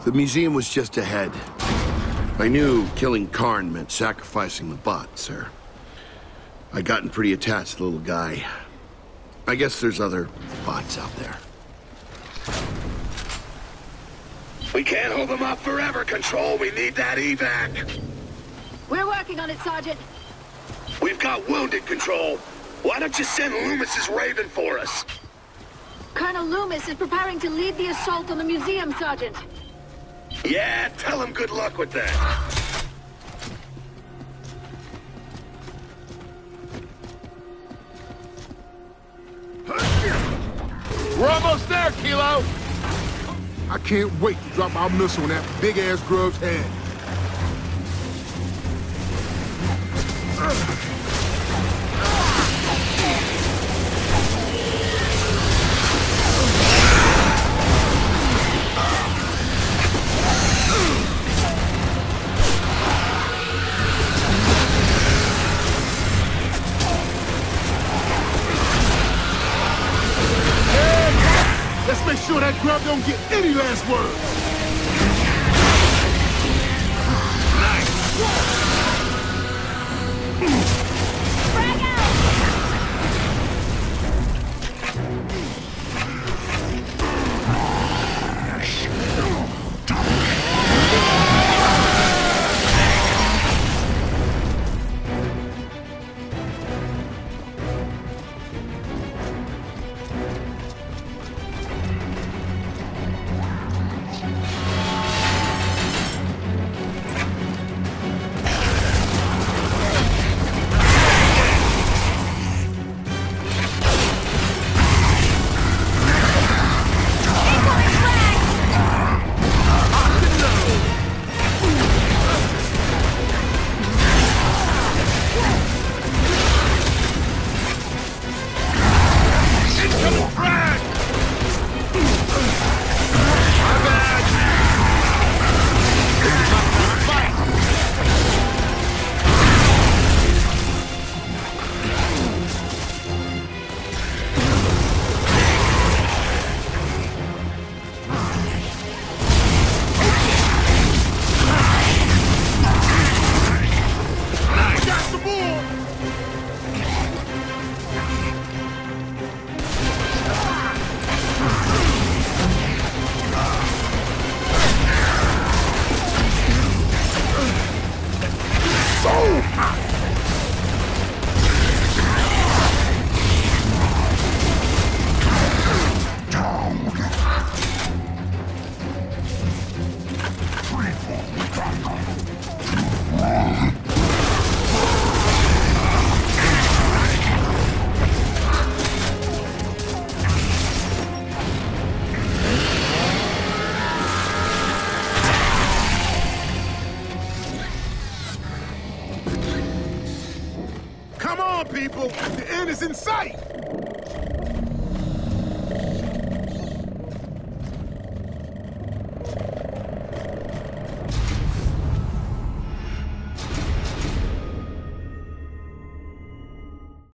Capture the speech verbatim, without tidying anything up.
The museum was just ahead. I knew killing Karn meant sacrificing the bot, sir. I'd gotten pretty attached to the little guy. I guess there's other bots out there. We can't hold them up forever, Control. We need that evac. We're working on it, Sergeant. We've got wounded, Control. Why don't you send Loomis's Raven for us? Colonel Loomis is preparing to lead the assault on the museum, Sergeant. Yeah, tell him good luck with that. We're almost there, Kilo! I can't wait to drop our missile on that big-ass grub's head. Let's make sure that grub don't get any last words. Frag out! Come on, people! The end is in sight!